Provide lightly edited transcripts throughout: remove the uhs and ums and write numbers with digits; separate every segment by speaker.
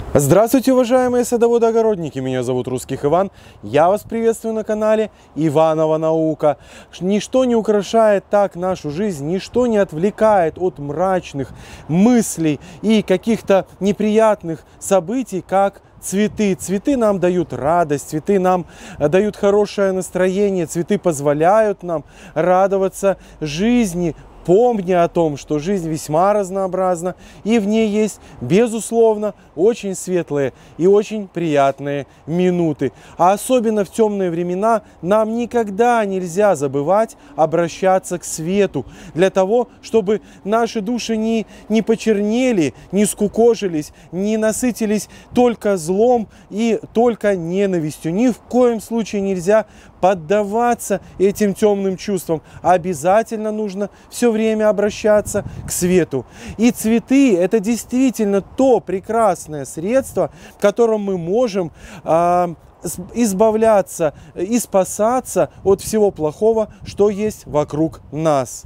Speaker 1: Здравствуйте, уважаемые садоводы-огородники! Меня зовут Русских Иван. Я вас приветствую на канале Иванова Наука. Ничто не украшает так нашу жизнь, ничто не отвлекает от мрачных мыслей и каких-то неприятных событий, как цветы. Цветы нам дают радость, цветы нам дают хорошее настроение, цветы позволяют нам радоваться жизни, помня о том, что жизнь весьма разнообразна, и в ней есть, безусловно, очень светлые и очень приятные минуты. А особенно в темные времена нам никогда нельзя забывать обращаться к свету, для того, чтобы наши души не почернели, не скукожились, не насытились только злом и только ненавистью. Ни в коем случае нельзя поддаваться этим темным чувствам. Обязательно нужно все время обращаться к свету. И цветы – это действительно то прекрасное средство, которым мы можем избавляться и спасаться от всего плохого, что есть вокруг нас.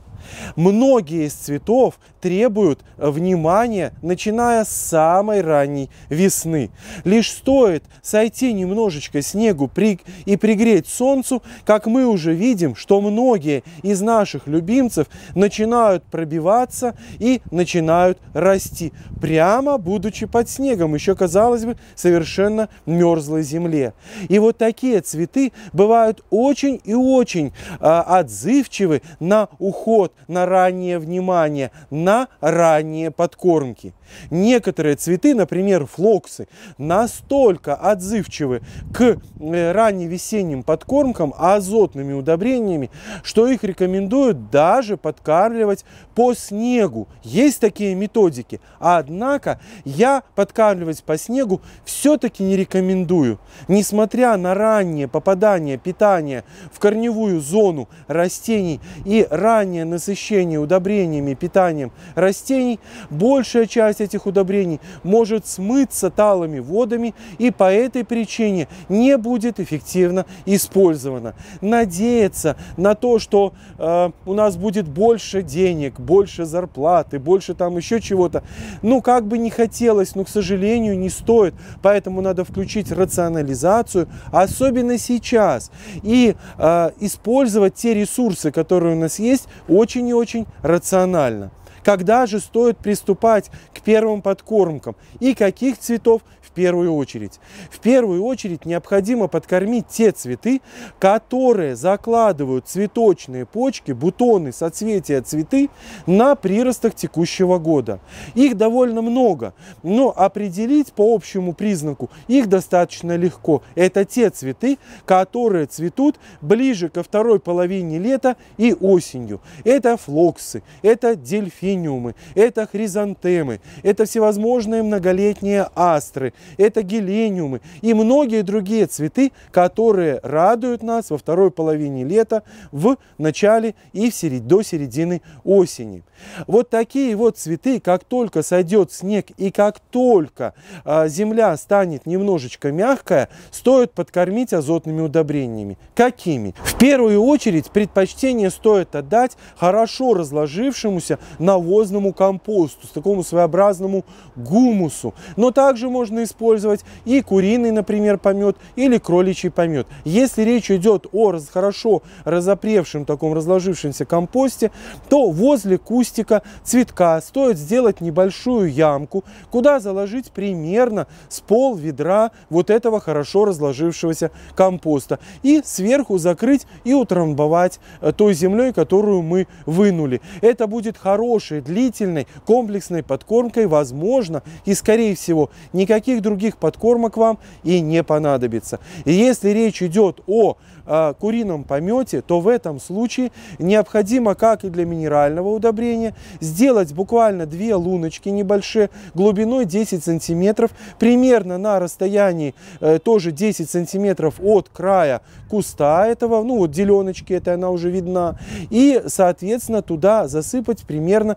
Speaker 1: Многие из цветов требуют внимания, начиная с самой ранней весны. Лишь стоит сойти немножечко снегу и пригреть солнцу, как мы уже видим, что многие из наших любимцев начинают пробиваться и начинают расти, прямо будучи под снегом, еще, казалось бы, совершенно мерзлой земле. И вот такие цветы бывают очень и очень отзывчивы на уход, на раннее внимание, на ранние подкормки. Некоторые цветы, например, флоксы, настолько отзывчивы к ранневесенним подкормкам азотными удобрениями, что их рекомендуют даже подкармливать по снегу. Есть такие методики, однако я подкармливать по снегу все-таки не рекомендую. Несмотря на раннее попадание питания в корневую зону растений и раннее насыщение удобрениями, питанием растений, большая часть этих удобрений может смыться талыми водами и по этой причине не будет эффективно использована. Надеяться на то, что у нас будет больше денег, больше зарплаты, больше там еще чего-то, как бы не хотелось, но, к сожалению, не стоит. Поэтому надо включить рационализацию, особенно сейчас, и использовать те ресурсы, которые у нас есть, очень и очень рационально. Когда же стоит приступать к первым подкормкам и каких цветов в первую очередь? В первую очередь необходимо подкормить те цветы, которые закладывают цветочные почки, бутоны, соцветия, цветы на приростах текущего года. Их довольно много, но определить по общему признаку их достаточно легко. Это те цветы, которые цветут ближе ко второй половине лета и осенью. Это флоксы, это дельфины, это хризантемы, это всевозможные многолетние астры, это гелениумы и многие другие цветы, которые радуют нас во второй половине лета, в начале и до середины осени. Вот такие вот цветы, как только сойдет снег и как только земля станет немножечко мягкая, стоит подкормить азотными удобрениями. Какими? В первую очередь предпочтение стоит отдать хорошо разложившемуся навозному компосту, такому своеобразному гумусу. Но также можно использовать и куриный, например, помет или кроличий помет. Если речь идет о хорошо разопревшем, таком разложившемся компосте, то возле кустика цветка стоит сделать небольшую ямку, куда заложить примерно с пол ведра вот этого хорошо разложившегося компоста и сверху закрыть и утрамбовать той землей, которую мы вынули. Это будет хорошей, длительной, комплексной подкормкой, возможно, и скорее всего никаких других подкормок вам и не понадобится. И если речь идет о курином помете, то в этом случае необходимо, как и для минерального удобрения, сделать буквально 2 луночки небольшие, глубиной 10 сантиметров, примерно на расстоянии тоже 10 сантиметров от края куста этого, вот деленочки, это она уже видна, и, соответственно, туда засыпать примерно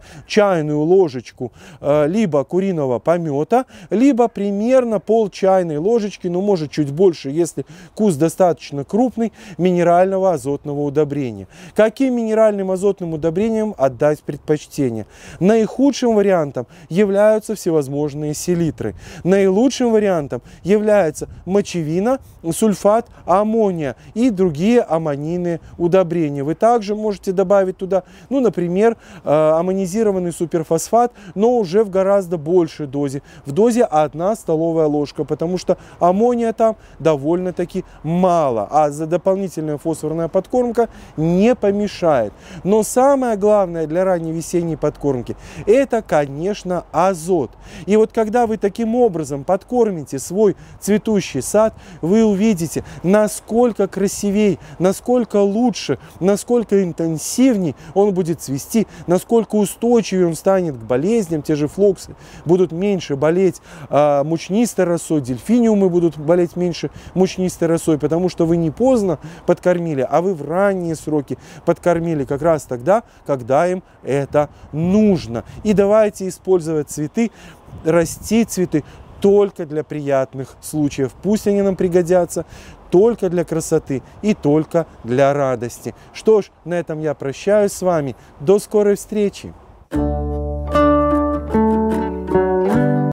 Speaker 1: чайную ложечку либо куриного помета, либо примерно пол чайной ложечки, ну может чуть больше, если куст достаточно крупный, минерального азотного удобрения. Каким минеральным азотным удобрением отдать предпочтение? Наихудшим вариантом являются всевозможные селитры. Наилучшим вариантом является мочевина, сульфат аммония и другие аммонийные удобрения. Вы также можете добавить туда, ну, например, аммонизированный суперфосфат, но уже в гораздо большей дозе. В дозе 1 столовая ложка, потому что аммония там довольно-таки мало, а за дополнительная фосфорная подкормка не помешает. Но самое главное для ранней весенней подкормки — это, конечно, азот. И вот когда вы таким образом подкормите свой цветущий сад, вы увидите, насколько красивее, насколько лучше, насколько интенсивнее он будет цвести, насколько устойчивее он станет к болезням. Те же флоксы будут меньше болеть мучнистой росой, дельфиниумы будут болеть меньше мучнистой росой, потому что вы не поздно подкормили, а вы в ранние сроки подкормили как раз тогда, когда им это нужно. И давайте использовать цветы, расти цветы только для приятных случаев. Пусть они нам пригодятся только для красоты и только для радости. Что ж, на этом я прощаюсь с вами. До скорой встречи!